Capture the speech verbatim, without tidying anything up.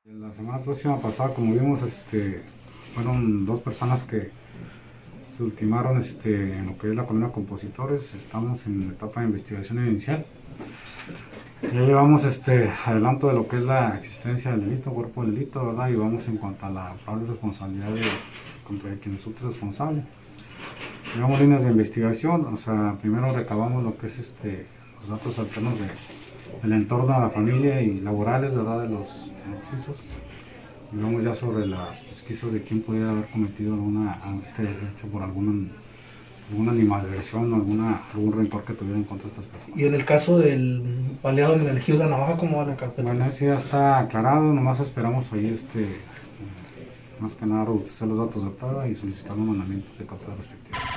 La semana próxima pasada, como vimos, este, fueron dos personas que se ultimaron este, en lo que es la colonia Compositores. Estamos en la etapa de investigación inicial. Ya llevamos este, adelanto de lo que es la existencia del delito, cuerpo del delito, ¿verdad? Y vamos en cuanto a la probable responsabilidad de, contra quien resulte responsable. Llevamos líneas de investigación, o sea, primero recabamos lo que es este, los datos alternos de, del entorno de la familia y laborales, ¿verdad? De los oficios. Y vamos ya sobre las pesquisas de quién pudiera haber cometido alguna, este hecho por alguna, alguna animadversión o alguna, algún rencor que tuviera en contra de estas personas. Y en el caso del baleado en el Ejido de la Navaja, ¿cómo va la carpeta? Bueno, ese ya está aclarado, nomás esperamos ahí este, más que nada robustecer los datos de prueba y solicitar los mandamientos de captura respectivos.